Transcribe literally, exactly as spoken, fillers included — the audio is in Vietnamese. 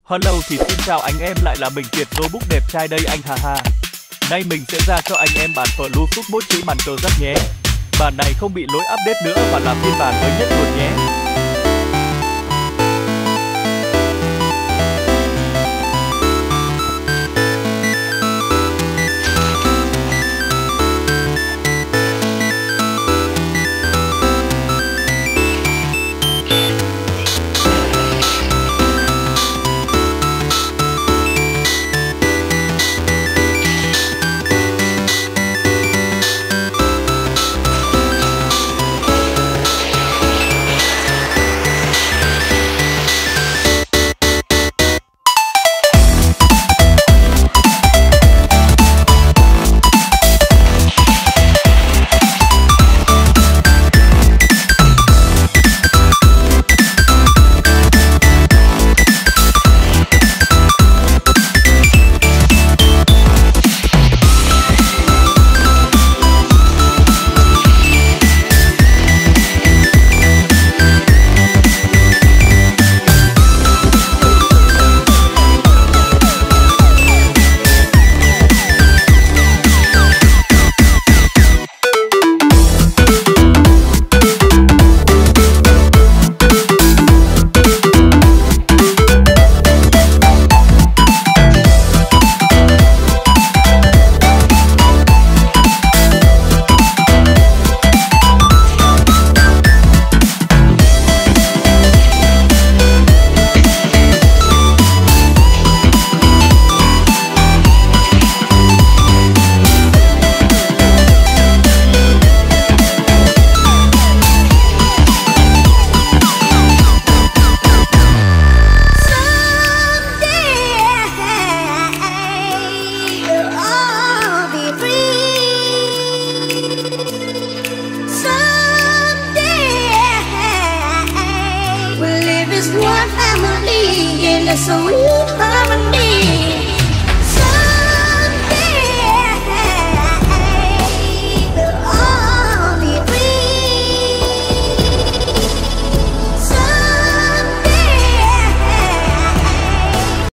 Hello thì xin chào anh em, lại là mình Kiệt Robux đẹp trai đây anh, haha. Nay mình sẽ ra cho anh em bản Fluxus mốt chữ màn cờ rất nhé. Bản này không bị lỗi update nữa và là phiên bản mới nhất luôn nhé. One family in the soul.